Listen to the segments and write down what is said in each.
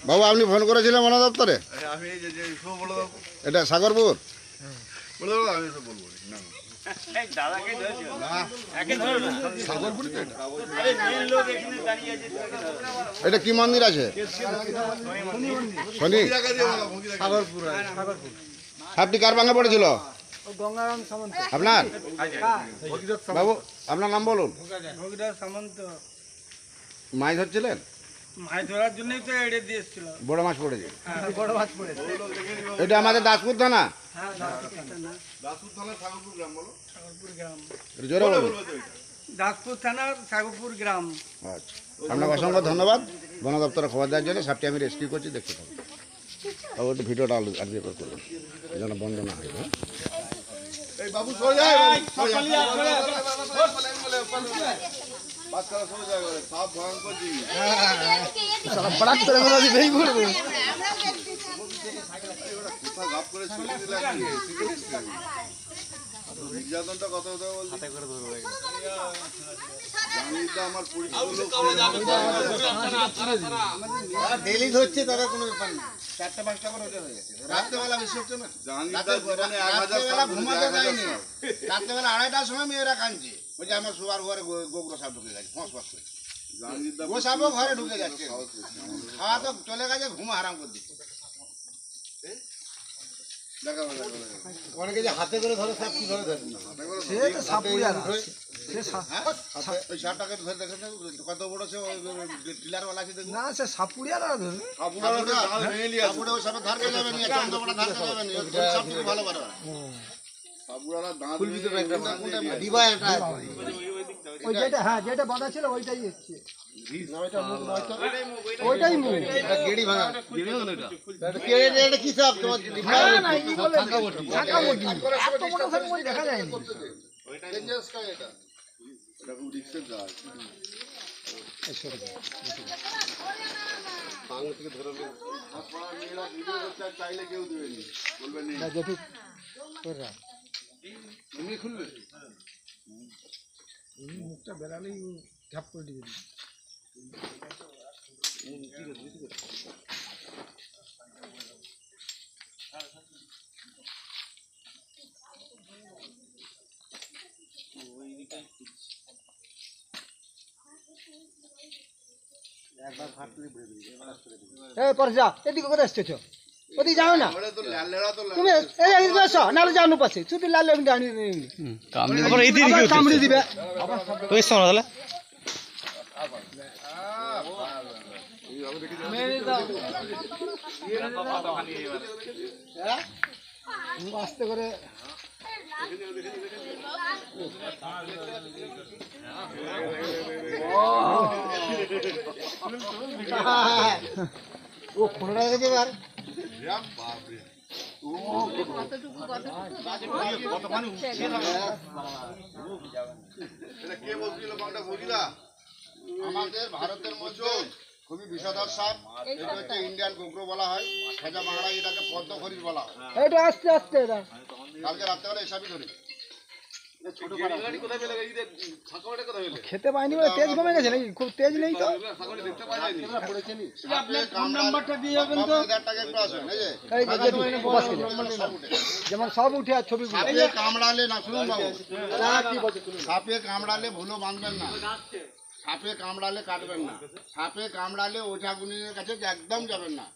বাবু আপনি ফোন করেছিলেন বন দপ্তরে? আমি এই যে বলে দাও, এটা সাগরপুর। বলে দাও, আমি সব বলবো না। এটা কি মন্দির আছে? শনি। সাপটি কার ভাঙা পড়েছিল? গঙ্গারাম সামন্ত। আপনার বাবু আপনার নাম বলুন। ভগীরথ সামন্ত। মাছ ধরছিলেন? মাছ ধরার জন্যই তো এড়ে দিয়ে এসেছিল। বড় মাছ পড়েছে। বড় মাছ পড়েছে। এটা আমাদের দাসপুর থানা। হ্যাঁ, দাসপুর থানা সাগরপুর গ্রাম বলো। সাগরপুর গ্রাম। একটু জোরে বলুন। দাসপুর থানার সাগরপুর গ্রাম। আচ্ছা, আপনাকে অসংখ্য ধন্যবাদ বন দপ্তরে খবর দেওয়ার জন্য। সাপটি আমি রেস্কিউ করছি, দেখতে পাবো। তবে একটু ভিডিওটা আগে করবেন যেন বন্ধ না হয়। হ্যাঁ, এই বাবু সরে যায়, বাচ্চারা সরে যায়, সাপ ভয়ঙ্কর জিনিস। কোথায় গাপ করে ছুটি দিলে নির্যাতনটা কত কথা বলছি, জানিটা আমার পরিচিত লোক ডেলি ধরছে, তারা কোনো ব্যাপার না। 4টা-5টা করে হয়ে গেছে। রাত্রেবেলা বেশি হচ্ছে না। রাত্রেবেলা ঘুমাতে যায়নি। রাত্রেবেলা 2:30টার সময় মেয়েরা কাঁদছে, বলছে আমার শোয়ার ঘরে গোগ্র সাপ ঢুকে গেছে। ফস ফস করে ও সাপও ঘরে ঢুকে যাচ্ছে। খাওয়া তো চলে গেছে, ঘুম হারাম করে দিচ্ছে। অনেকে যে হাতে করে ধরে সাপ, কিভাবে ধরে? ওই সাপটাকে ধরে দেখেন কত বড় সে টিলারওয়ালা আছে দেখুন। না, সে সাপুড়িয়ারা ধরে। সাপুড়ে ওই সাপের ধার যাবে না, চন্দ্রপড়া ধার যাবে না। সাপ থেকে ভালো পারে। সাবুরারা দাঁত ওই যেটা, হ্যাঁ, যেটা বাঁধা ছিল ওইটাই এসছে। ওইটাই মুখ। গেড়ি ভাঙা কি সাপ তোমার? না, কি বলে ঢাকা মুরগি। এত বড় সাপ মুরগি দেখা যায়নি। এটা খুব রিস্কের কাজ। মেয়েরা ভিডিও করতে চাইলে কেউ দেবেনি, বলবেন নেই। এমনি খুলবে মুখটা বেড়ালেই ঝাপ করে দিবে। এদিকে করে আসছো, ওদিকে যাও না তুমি, নাহলে যাও পাশে শুধু লাল কামড়ি দিবে। আস্তে করে ও খোলা গেছে। এবার আমাদের ভারতের মধ্যে খুবই বিষধর সাপ। এটা হচ্ছে ইন্ডিয়ান গোগ্র বলা হয়। খেজা বাংলায় এটাকে পদ্ম খরিশ বলা হয়। এটা আস্তে আস্তে কালকে রাত্রেবেলা এই সাপই ধরেছি। খেতে পাইনি বলে তেজ কমে গেছে নাকি? খুব তেজ নেই তো। যেমন সব উঠে আর ছবি কামড়ালে না, শুনুন বাবু, সাপে কামড়ালে ভুলো বাঁধবেন না। সাপে কামড়ালে কাটবেন না। সাপে কামড়ালে ওঝাগুনির কাছে একদম যাবেন না।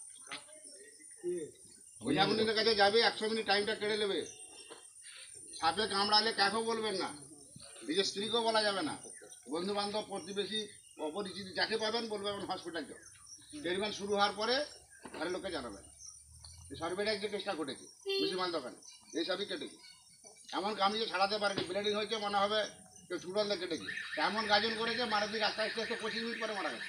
ওঝাগুনির কাছে যাবে 100 মিনিট টাইমটা কেড়ে নেবে। সাপে কামড়ালে কাকেও বলবেন না, নিজের স্ত্রীকেও বলা যাবে না। বন্ধু বান্ধব, প্রতিবেশী, অপরিচিত যাকে পাবেন বলবেন হসপিটাল যাও। ট্রিটমেন্ট শুরু হওয়ার পরে ঘরের লোককে জানাবেন। সর্বেটাই যে কেসটা ঘটেছে মুসলমান দোকানে, এইসবই কেটেছে। এমন কামড়িয়ে ছাড়াতে পারেনি, ব্লিডিং হয়েছে, মনে হবে কেউ চূড়ান্ত কেটেছে। এমন গাজন করেছে, মারা দিকে আস্তে আস্তে 25 মিনিট পরে মারা গেছে।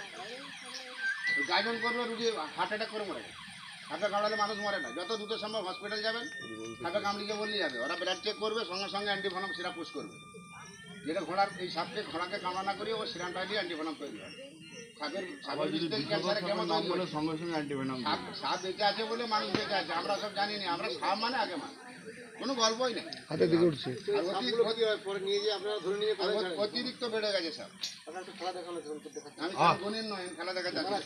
গাজন করবে, রুগী হার্ট অ্যাটাক করে মারা গেছে। সাপে কামড়ালে মানুষ মরে না। যত দ্রুত সম্ভব হসপিটাল যাবেন। সাপে কামড়িয়ে বললেই যাবে, ওরা ব্লাড চেক করবে, সঙ্গে সঙ্গে অ্যান্টিভেনম সিরাপ পুশ করবে। যেটা ঘোড়ার এই সাপকে ঘোড়াকে কামড়া করিয়ে ও সিরাপটা দিয়ে অ্যান্টিভেনম তৈরি হয়। সাপ বেঁচে আছে বলে মানুষ বেঁচে আছে, আমরা সব জানি না। আমরা সাপ মানে আগে মানে কোনো গল্পই নেই। হাতের দিকে উঠছে। আর অতিরিক্ত বেড়ে গেছে সব। আমি গণিত নয়, আমি খেলা দেখা যাচ্ছে।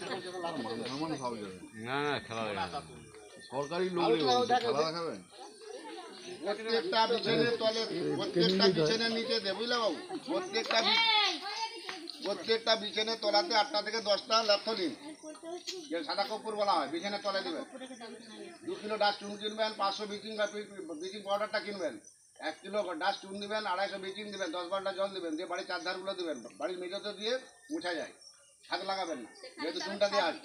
না না খেলা দেখাবে সরকারি লোক খেলা দেখাবেন প্রত্যেকটা বিছানের তলে, প্রত্যেকটা বিছানের নিচে দে, বুঝলে বাবু? প্রত্যেকটা বিছানের তলাতে 8টা থেকে 10টা ল্যাপথলিন, যে সাদা কপুর বলা হয়, বিছানের তলে দিবেন। 2 কিলো ডাস্ট চুন কিনবেন, 500 ব্লিচিং পাউডারটা কিনবেন, 1 কিলো ডাস্ট চুন দিবেন, 250 ব্লিচিং দিবেন, 10 বালটা জল দিবেন, দিয়ে বাড়ির চারধারগুলো দিবেন, বাড়ির মেঝেতে দিয়ে মুছা যায়। হাত লাগাবেন না, যেহেতু চুনটা দিয়ে আসবে।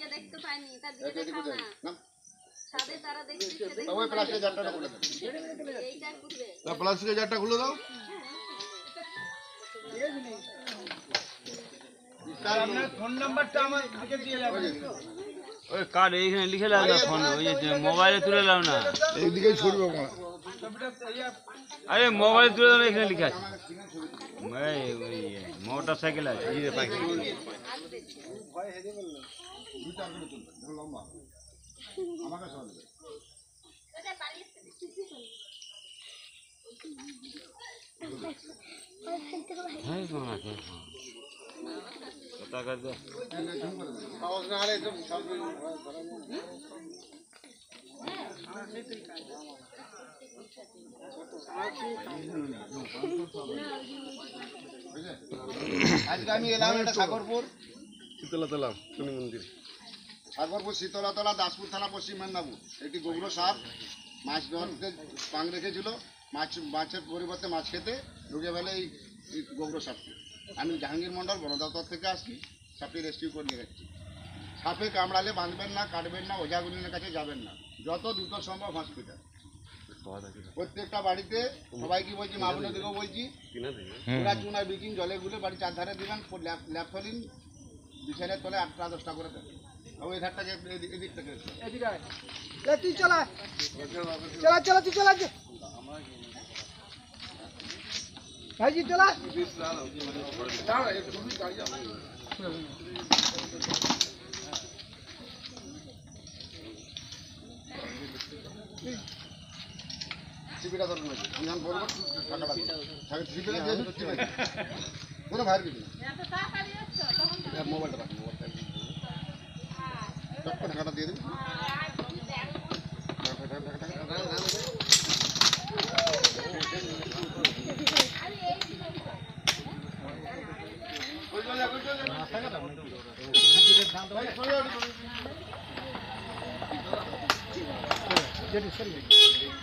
ওই প্লাস্টিকের জারটা খুলে দেবেন। প্লাস্টিকের জারটা খুলে দাও ওই কার্ড এইখানে লিখে লাও না, ফোন ওই যে মোবাইলে তুলে লাও না। এইদিকেই ছড়বে আরে মোবাইলে তুলে লাও না, এখানে লিখা আছে। ওই মোটর সাইকেল আছে এই যে পাখি। হ্যাঁ কোন আছে কথা কর দে। আজকে আমি এলাম এটা সাগরপুর, শীতলাতলা শনি মন্দির সাগরপুর শীতলাতলা, দাসপুর থানা, পশ্চিম মেদিনীপুর। একটি গোবর সাপ মাছ ধরতে পাং রেখেছিল, মাছের পরিবর্তে মাছ খেতে ঢুকে ফেলে এই গোবর সাপটি। আমি জাহাঙ্গীর মন্ডল বন দপ্তর থেকে আসছি, সাপটি রেস্কিউ করে নিয়ে যাচ্ছি। সাপে কামড়ালে বাঁধবেন না, কাটবেন না, ওঝাগুলিনের কাছে যাবেন না, যত দ্রুত সম্ভব হসপিটাল। প্রত্যেকটা বাড়িতে সবাইকে বলছি, মা বোনদেরকেও বলছি, পুরা চুনা ব্লিচিং জলে গুলে বাড়ির চারধারে দিবেন, ল্যাপথলিন বিছানের তলে 8টা 10টা করে দেবেন। ওই ধারটা এদিক থেকে তুই চলা চলা চলা, তুই চলা ভাইজি, চলা। সিপিটা ধরুন, আমি যখন বলবো টাকাটা সিপিটা দিয়ে কোনো ভাইয়ের কিছু না, মোবাইলটা রাখুন, মোবাইলটা টাকাটা দিয়ে দিন। যেটি